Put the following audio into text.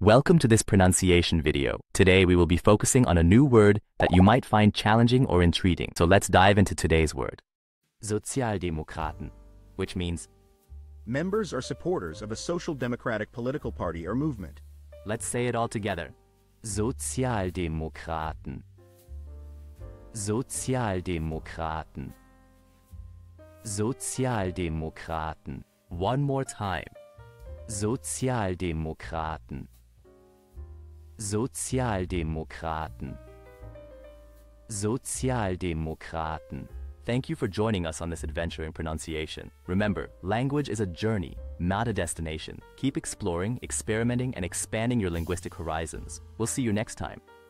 Welcome to this pronunciation video. Today we will be focusing on a new word that you might find challenging or intriguing. So let's dive into today's word. Sozialdemokraten, which means members or supporters of a social democratic political party or movement. Let's say it all together. Sozialdemokraten. Sozialdemokraten. Sozialdemokraten. One more time. Sozialdemokraten. Sozialdemokraten. Sozialdemokraten. Thank you for joining us on this adventure in pronunciation. Remember, language is a journey, not a destination. Keep exploring, experimenting, and expanding your linguistic horizons. We'll see you next time.